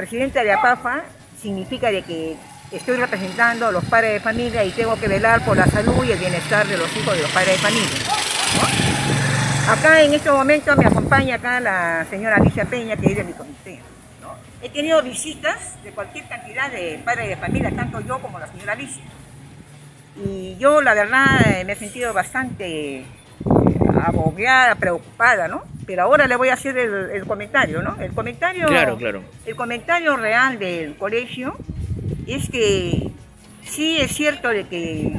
presidenta de APAFA significa de que estoy representando a los padres de familia y tengo que velar por la salud y el bienestar de los hijos de los padres de familia, ¿no? Acá en este momento me acompaña acá la señora Alicia Peña, que es de mi comité, ¿no? He tenido visitas de cualquier cantidad de padres de familia, tanto yo como la señora Alicia. Y yo la verdad me he sentido bastante agobiada, preocupada, ¿no? Pero ahora le voy a hacer el comentario, ¿no? El comentario, Claro, claro. El comentario real del colegio es que sí es cierto de que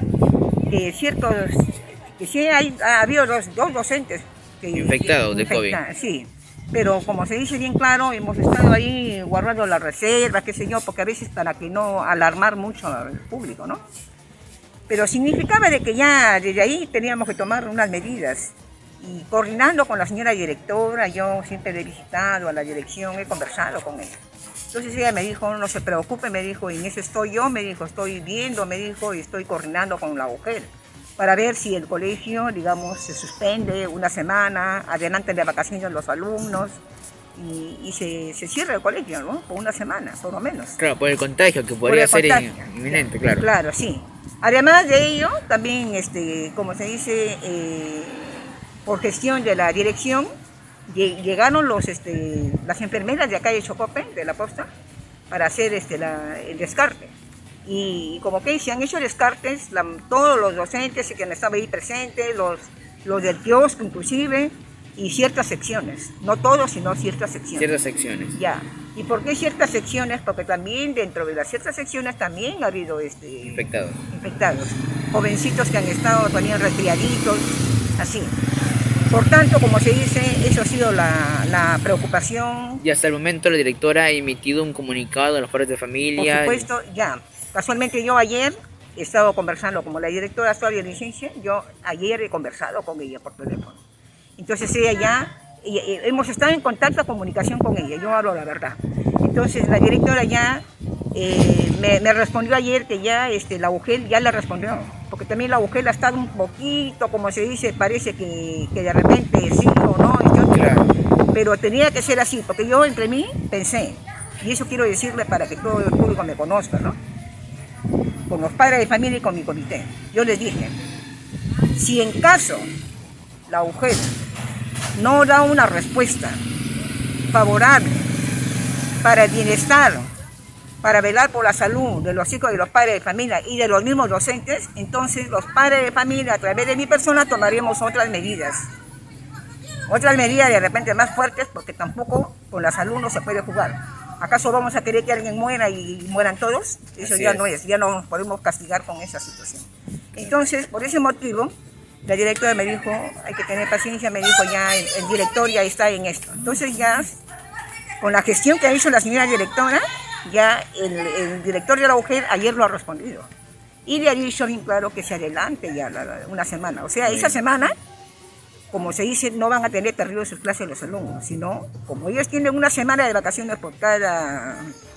sí ha habido dos docentes Infectados de COVID. Sí, pero como se dice bien claro, hemos estado ahí guardando las reservas, qué sé yo, porque a veces para que no alarmar mucho al público, ¿no? Pero significaba de que ya desde ahí teníamos que tomar unas medidas. Y coordinando con la señora directora, yo siempre he visitado a la dirección, he conversado con ella. Entonces ella me dijo, no se preocupe, me dijo, y en eso estoy yo, me dijo, estoy viendo, me dijo, y estoy coordinando con la UGEL para ver si el colegio, digamos, se suspende una semana, adelanten de vacaciones los alumnos y se cierra el colegio, ¿no? Por una semana, por lo menos. Claro, por el contagio, que podría ser inminente, claro. Claro, sí. Además de ello, también, como se dice, por gestión de la dirección, llegaron las enfermeras de acá de Chocope, de la posta, para hacer el descarte. Y como que se han hecho descartes, todos los docentes que han estado ahí presentes, los del kiosco inclusive, y ciertas secciones. No todos, sino ciertas secciones. Ciertas secciones. Ya. ¿Y por qué ciertas secciones? Porque también dentro de las ciertas secciones también ha habido infectados. Jovencitos que han estado también resfriaditos, así. Por tanto, como se dice, eso ha sido la preocupación. Y hasta el momento la directora ha emitido un comunicado a los padres de familia. Por supuesto, ya. Casualmente yo ayer he estado conversando, como la directora está de licencia, yo ayer he conversado con ella por teléfono. Entonces hemos estado en contacto, comunicación con ella, yo hablo la verdad. Entonces la directora ya me respondió ayer que ya la UGEL ya le respondió, porque también la UGEL ha estado un poquito, como se dice, parece que de repente sí o no, claro. Pero tenía que ser así, porque yo entre mí pensé, y eso quiero decirle para que todo el público me conozca, ¿no? Con los padres de familia y con mi comité, yo les dije, si en caso la UGEL no da una respuesta favorable para el bienestar, para velar por la salud de los hijos de los padres de familia y de los mismos docentes, entonces los padres de familia, a través de mi persona, tomaremos otras medidas. Otras medidas de repente más fuertes, porque tampoco con la salud no se puede jugar. ¿Acaso vamos a querer que alguien muera y mueran todos? Eso ya no es, ya no nos podemos castigar con esa situación. Entonces, por ese motivo, la directora me dijo, hay que tener paciencia, me dijo ya, el director ya está en esto. Entonces ya, con la gestión que ha hecho la señora directora, ya el director de la UGEL ayer lo ha respondido. Y le ha dicho bien claro que se adelante ya una semana. O sea, esa semana, como se dice, no van a tener perdido sus clases los alumnos, sino como ellos tienen una semana de vacaciones por cada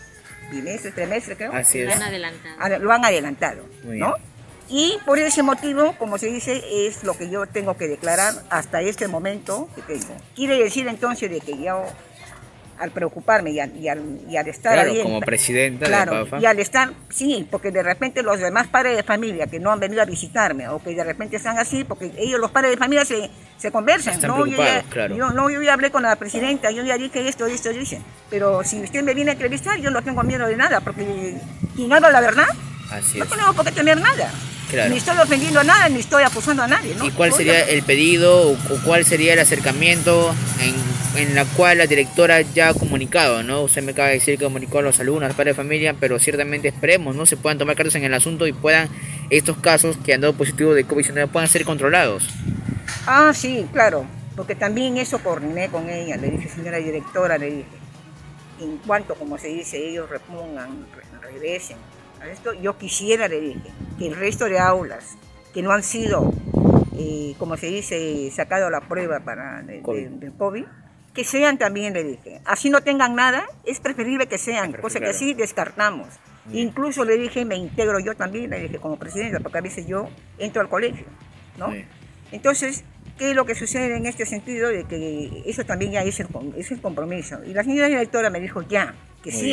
trimestre, creo. Así es. Lo han adelantado, ¿no? Y por ese motivo, como se dice, es lo que yo tengo que declarar hasta este momento que tengo. Quiere decir entonces de que yo, al preocuparme y al estar claro, ahí, como presidenta claro, de APAFA. y al estar, sí, porque de repente los demás padres de familia que no han venido a visitarme o que de repente están así, porque ellos, los padres de familia, se conversan. Están ¿no? preocupados, claro. Yo ya hablé con la presidenta, yo ya dije esto, dicen. Pero si usted me viene a entrevistar, yo no tengo miedo de nada, porque quien habla la verdad, así no es. tenemos por qué tener nada. Claro. Ni estoy ofendiendo a nadie, ni estoy acusando a nadie, ¿no? ¿Y cuál sería el pedido o cuál sería el acercamiento en la cual la directora ya ha comunicado, ¿no? Usted me acaba de decir que comunicó a los alumnos, a los padres de familia, pero ciertamente esperemos, ¿no? Se puedan tomar cartas en el asunto y puedan estos casos que han dado positivo de COVID-19 puedan ser controlados. Ah, sí, claro, porque también eso coordiné con ella, le dije, señora directora, le dije, en cuanto, como se dice, ellos repongan, regresen a esto, yo quisiera, le dije, que el resto de aulas que no han sido, como se dice, sacado la prueba del COVID, que sean también, le dije, así no tengan nada, es preferible que sean, cosa que así descartamos. Incluso le dije, me integro yo también, le dije, como presidenta, porque a veces yo entro al colegio, ¿no? Sí. Entonces, ¿qué es lo que sucede en este sentido? De que eso también ya es el compromiso. Y la señora directora me dijo ya, que sí,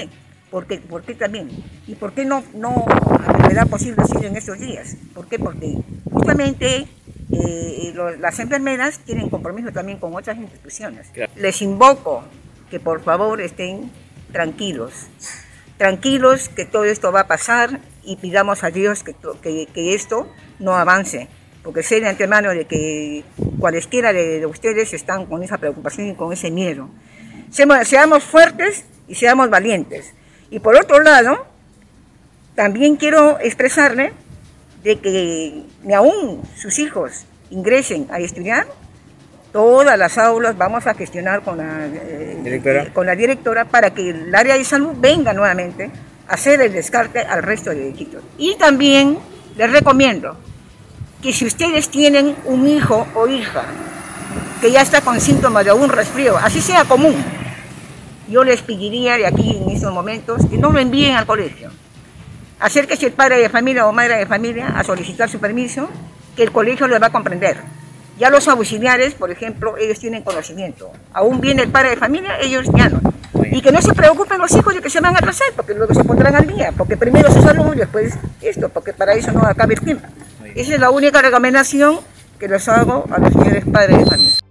¿Por qué también? ¿Y por qué no a la brevedad posible sido en estos días? ¿Por qué? Porque justamente las enfermeras tienen compromiso también con otras instituciones. Claro. Les invoco que por favor estén tranquilos, que todo esto va a pasar y pidamos a Dios que esto no avance, porque sé de antemano de que cualesquiera de ustedes están con esa preocupación y con ese miedo. Seamos fuertes y seamos valientes. Y por otro lado, también quiero expresarle de que ni aún sus hijos ingresen a estudiar, todas las aulas vamos a gestionar con la directora para que el área de salud venga nuevamente a hacer el descarte al resto de Quito. Y también les recomiendo que si ustedes tienen un hijo o hija que ya está con síntomas de un resfrío, así sea común, yo les pediría de aquí en estos momentos que no lo envíen al colegio. Acérquese el padre de familia o madre de familia a solicitar su permiso, que el colegio les va a comprender. Ya los auxiliares, por ejemplo, ellos tienen conocimiento. Aún viene el padre de familia, ellos ya no. Y que no se preocupen los hijos de que se van a atrasar, porque luego se pondrán al día, porque primero su salud y después esto, porque para eso no acabe el clima. Esa es la única recomendación que les hago a los señores padres de familia.